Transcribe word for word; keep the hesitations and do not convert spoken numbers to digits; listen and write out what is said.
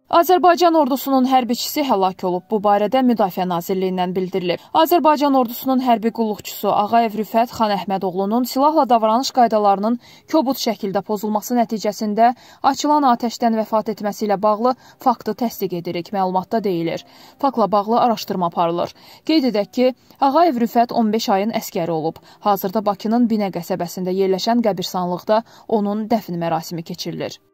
Azərbaycan ordusunun hərbiçisi həlak olub. Bu barədə Müdafiə Nazirliyindən bildirilib. Azərbaycan ordusunun hərbi qulluqçusu Ağayev Rüfət Xan Əhmədoğlunun silahla davranış qaydalarının kobud şəkildə pozulması nəticəsində açılan atəşdən vəfat etməsi ilə bağlı faktı təsdiq edirik, məlumatda deyilir. Faktla bağlı araşdırma aparılır. Qeyd edək ki, Ağayev Rüfət on beş ayın əskəri olub. Hazırda Bakının Binə qəsəbəsində yerləşən qəbirstanlıqda onun dəfn mərasimi keçirilir.